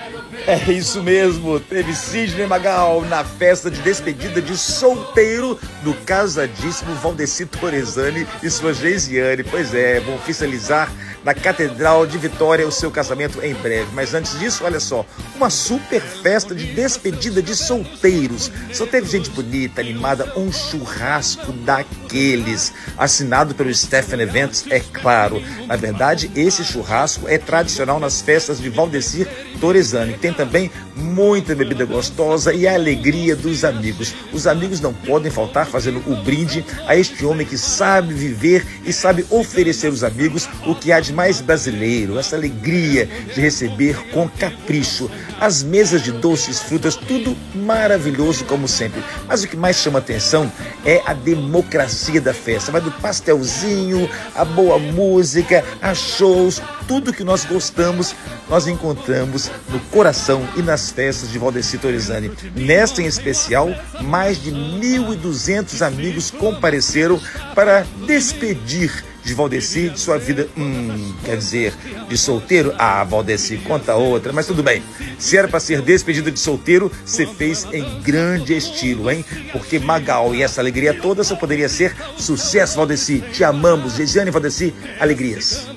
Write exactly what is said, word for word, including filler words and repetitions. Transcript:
É isso mesmo, teve Sidney Magal na festa de despedida de solteiro do casadíssimo Valdeci Torresani e sua Geisiane. Pois é, vão oficializar na Catedral de Vitória o seu casamento em breve. Mas antes disso, olha só, uma super festa de despedida de solteiros. Só teve gente bonita, animada, um churrasco daqueles, assinado pelo Stephen Eventos, é claro. Na verdade, esse churrasco é tradicional nas festas de Valdeci Torresani. Tem também muita bebida gostosa e a alegria dos amigos. Os amigos não podem faltar fazendo o brinde a este homem que sabe viver e sabe oferecer aos amigos o que há de mais brasileiro, essa alegria de receber com capricho. As mesas de doces, frutas, tudo maravilhoso como sempre. Mas o que mais chama atenção é a democracia da festa. Vai do pastelzinho, a boa música, a shows, tudo que nós gostamos, nós encontramos no coração e nas festas de Valdeci Torresani. Nesta em especial, mais de mil e duzentos amigos compareceram para despedir de Valdeci de sua vida, hum, quer dizer, de solteiro? Ah, Valdeci, conta outra, mas tudo bem. Se era para ser despedida de solteiro, você fez em grande estilo, hein? Porque Magal e essa alegria toda só poderia ser sucesso, Valdeci. Te amamos, Geisiane e Valdeci, alegrias.